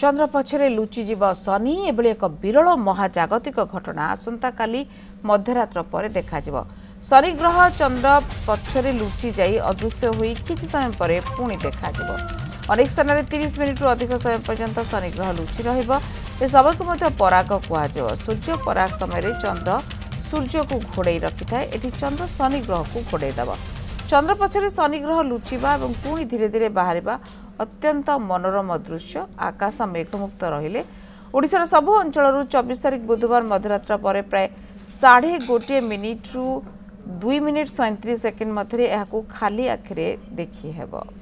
चंद्र पछरे लुचिजीव शनि एभली एक विरल महाजागतिक घटना आसंता काली मध्यरात्र पर देखा शनि ग्रह चंद्र पछरे लुचि जाई अदृश्य होई किछि समय पर पुणी देखा अनेक स्थान में 30 मिनिट अधिक समय पर्यंत शनि ग्रह लुचि रहिबो ए समय को मध्य पराग कुआ सूर्य पराग समय चंद्र सूर्य को घोड़े रखि थाए एठी चंद्र शनि ग्रह को घोड़े दबा चंद्र पछरे शनि ग्रह लुचिबा एवं पुणी धीरे धीरे बाहरिबा अत्यंत मनोरम दृश्य आकाश मेघमुक्त रहिले ओडिशार सबु अंचल 24 तारिख बुधवार मध्यरात्र पर प्राय 1.5 मिनिट रु 2 मिनिट 37 सेकेंड मध्य खाली आखिरे देखि हेबो।